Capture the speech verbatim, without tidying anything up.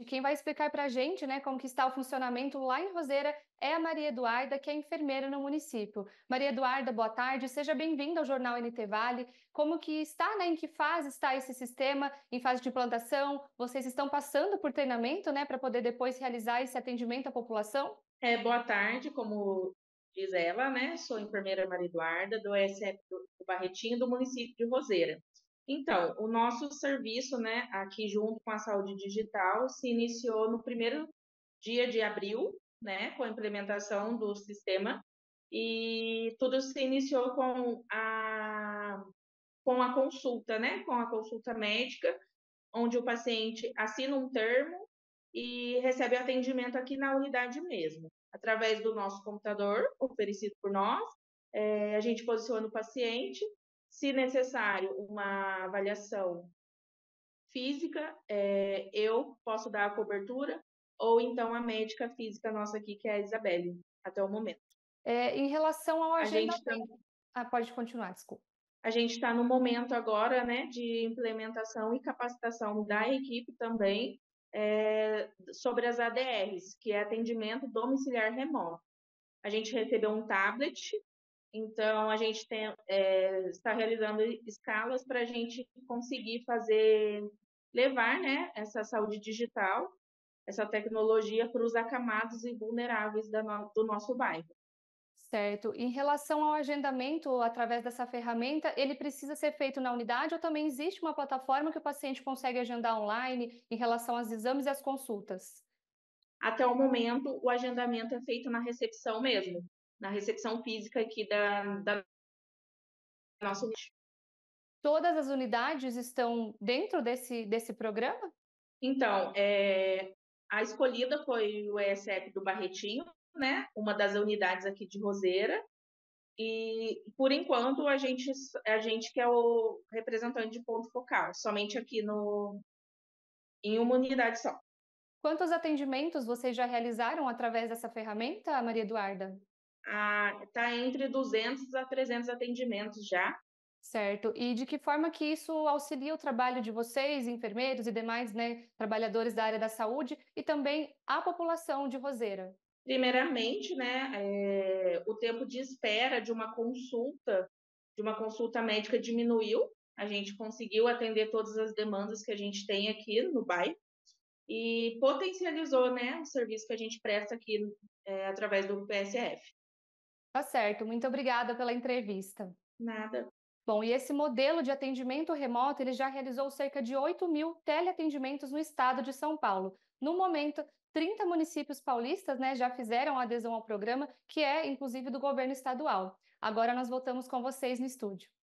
Quem vai explicar para a gente, né, como que está o funcionamento lá em Roseira é a Maria Eduarda, que é enfermeira no município. Maria Eduarda, boa tarde, seja bem-vinda ao Jornal N T Vale. Como que está, né, em que fase está esse sistema? Em fase de implantação? Vocês estão passando por treinamento, né, para poder depois realizar esse atendimento à população? É, boa tarde, como diz ela, né? Sou enfermeira Maria Eduarda, do E S F do do Barretinho, do município de Roseira. Então, o nosso serviço, né, aqui junto com a saúde digital, se iniciou no primeiro dia de abril, né, com a implementação do sistema, e tudo se iniciou com a, com a consulta, né, com a consulta médica, onde o paciente assina um termo e recebe atendimento aqui na unidade mesmo, através do nosso computador, oferecido por nós. É, a gente posiciona o paciente, se necessário, uma avaliação física, é, eu posso dar a cobertura, ou então a médica física nossa aqui, que é a Isabelle, até o momento. É, em relação ao A gente agendamento. Ah, pode continuar, desculpa. A gente está no momento agora, né, de implementação e capacitação da equipe também, é, sobre as A D Rs, que é atendimento domiciliar remoto. A gente recebeu um tablet, então a gente tem, é, está realizando escalas para a gente conseguir fazer, levar, né, essa saúde digital, essa tecnologia para os acamados e vulneráveis da no- do nosso bairro. Certo. Em relação ao agendamento através dessa ferramenta, ele precisa ser feito na unidade ou também existe uma plataforma que o paciente consegue agendar online em relação aos exames e às consultas? Até o momento, o agendamento é feito na recepção mesmo, na recepção física aqui da, da nossa unidade. Todas as unidades estão dentro desse, desse programa? Então, é, a escolhida foi o E S F do Barretinho, né? Uma das unidades aqui de Roseira. E, por enquanto, a gente, a gente que é o representante de ponto focal, somente aqui no, em uma unidade só. Quantos atendimentos vocês já realizaram através dessa ferramenta, Maria Eduarda? Está entre duzentos a trezentos atendimentos já. Certo. E de que forma que isso auxilia o trabalho de vocês, enfermeiros e demais, né, trabalhadores da área da saúde, e também a população de Roseira? Primeiramente, né, é, o tempo de espera de uma consulta, de uma consulta médica diminuiu. A gente conseguiu atender todas as demandas que a gente tem aqui no bairro e potencializou, né, o serviço que a gente presta aqui, é, através do P S F. Tá certo. Muito obrigada pela entrevista. Nada. Bom, e esse modelo de atendimento remoto, ele já realizou cerca de oito mil teleatendimentos no estado de São Paulo. No momento, trinta municípios paulistas, né, já fizeram adesão ao programa, que é, inclusive, do governo estadual. Agora nós voltamos com vocês no estúdio.